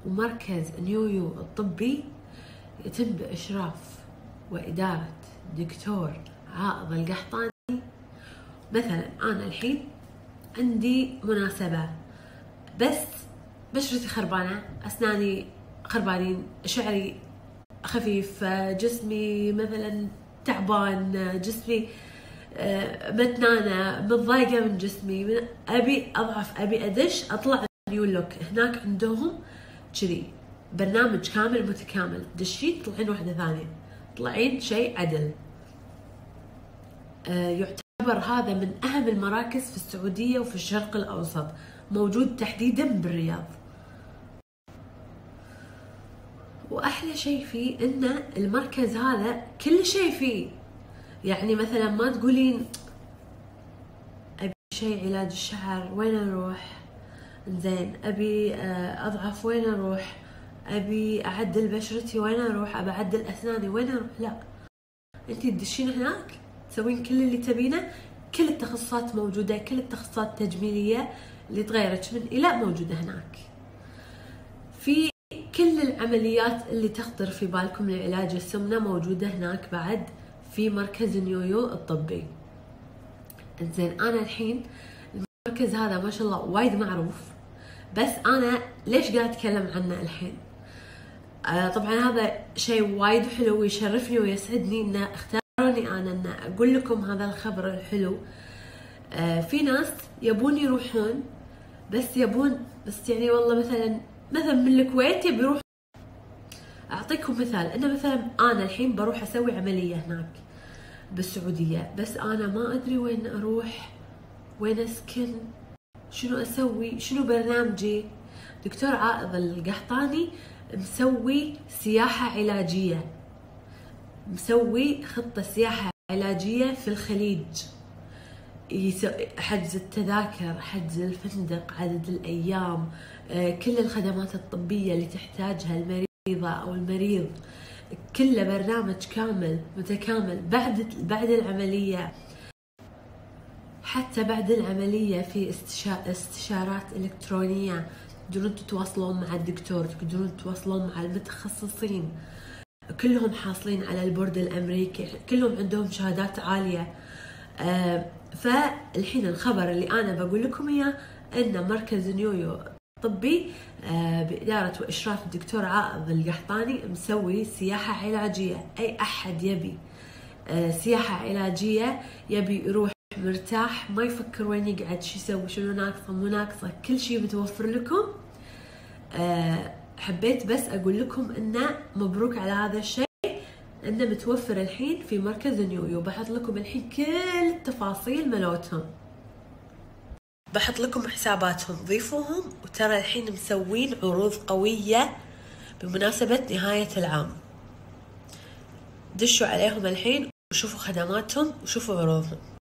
ومركز نيويو الطبي يتم بإشراف وإدارة دكتور عائض القحطاني. مثلا أنا الحين عندي مناسبة، بس بشرتي خربانة، أسناني خربانين، شعري خفيف، جسمي مثلا تعبان، جسمي متنانة، متضايقة من جسمي، أبي أضعف، أبي أدش أطلع نيو لوك. هناك عندهم كذي برنامج كامل متكامل، دشين تطلعين واحدة ثانية، تطلعين شيء عدل. يعتبر هذا من أهم المراكز في السعودية وفي الشرق الأوسط، موجود تحديدا بالرياض. وأحلى شيء فيه إن المركز هذا كل شيء فيه، يعني مثلا ما تقولين أبي شيء علاج الشعر وين أروح، زين أبي أضعف وين أروح، أبي أعدل بشرتي وين أروح، أبي أعدل أسناني وين أروح. لا، أنتي تدشين هناك تسوين كل اللي تبينه، كل التخصصات موجودة، كل التخصصات التجميلية اللي تغيرك من إلى موجودة هناك. في كل العمليات اللي تخطر في بالكم لعلاج السمنة موجودة هناك بعد في مركز نيويو الطبي. زين أنا الحين المركز هذا ما شاء الله وايد معروف، بس أنا ليش قاعد أتكلم عنه الحين؟ طبعا هذا شيء وايد حلو ويشرفني ويسعدني إن اختاروني أنا إن أقول لكم هذا الخبر الحلو. في ناس يبون يروحون، بس يعني والله مثلا من الكويت يبي يروح. أعطيكم مثال، إنه مثلا أنا الحين بروح أسوي عملية هناك بالسعودية، بس أنا ما أدري وين أروح، وين أسكن، شنو أسوي، شنو برنامجي. دكتور عائض القحطاني مسوي سياحة علاجية، مسوي خطة سياحة علاجية في الخليج، حجز التذاكر، حجز الفندق، عدد الأيام، كل الخدمات الطبية اللي تحتاجها المريضة أو المريض، كله برنامج كامل متكامل. بعد العملية، حتى بعد العملية في استشارات إلكترونية، تقدرون تتواصلون مع الدكتور، تقدرون تتواصلون مع المتخصصين، كلهم حاصلين على البورد الأمريكي، كلهم عندهم شهادات عالية. فالحين الخبر اللي أنا بقول لكم إياه إن مركز نيويو الطبي بإدارة وإشراف الدكتور عائض القحطاني مسوي سياحة علاجية. أي أحد يبي سياحة علاجية، يبي يروح مرتاح، ما يفكر وين يقعد، شو يسوي، شنو ناقصه مو ناقصه، كل شيء متوفر لكم. حبيت بس أقول لكم إنه مبروك على هذا الشيء، إنه متوفر الحين في مركز نيويو. بحط لكم الحين كل التفاصيل ملوتهم، بحط لكم حساباتهم، ضيفوهم. وترى الحين مسوين عروض قوية بمناسبة نهاية العام، دشوا عليهم الحين وشوفوا خدماتهم وشوفوا عروضهم.